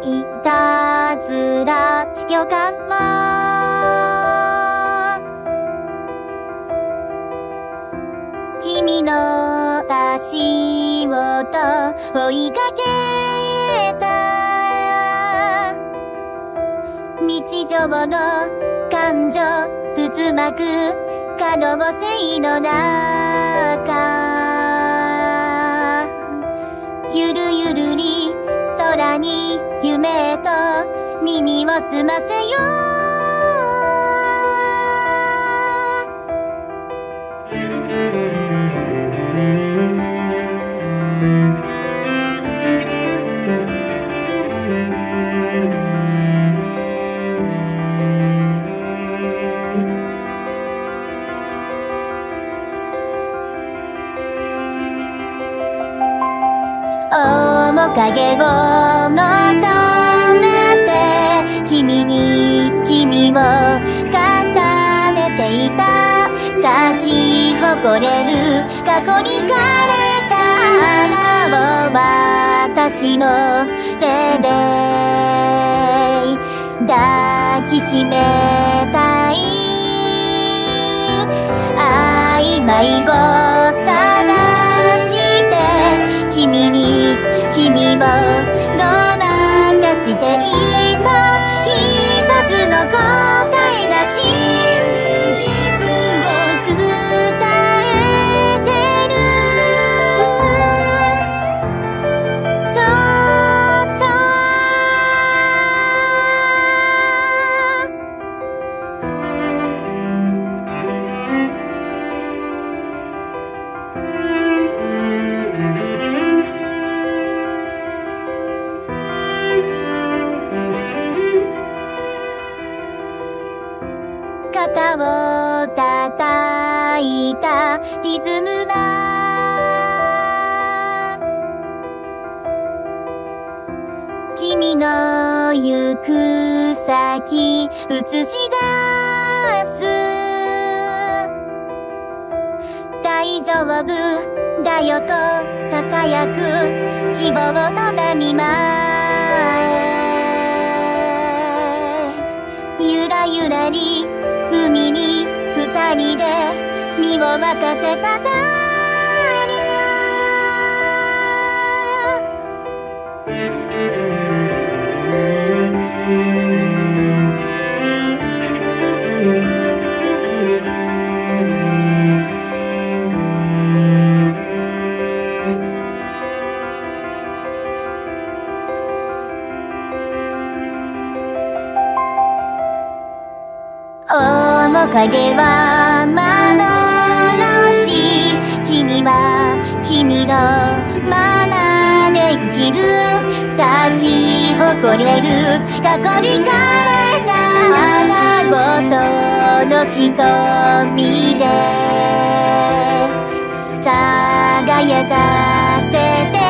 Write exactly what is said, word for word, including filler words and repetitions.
いたずらしきょかな。君の足音追いかけた日常の感情渦巻く可能性の中、ゆるゆるに空に夢と耳を澄ませよう。面影を求めて君に君を重ねていた、咲き誇れる過去に枯れた花を私の手で抱きしめたい。曖昧を探して君に君をごまかしていた、一つの答えが真実を伝えてる。そっと肩を叩いたリズムが君の行く先映し出す。大丈夫だよと囁く希望の波間へ、ゆらゆらり海に二人で身を任せただ面影は幻、君は君のままで生きる、咲き誇れる過去に枯れた花をその瞳で輝かせて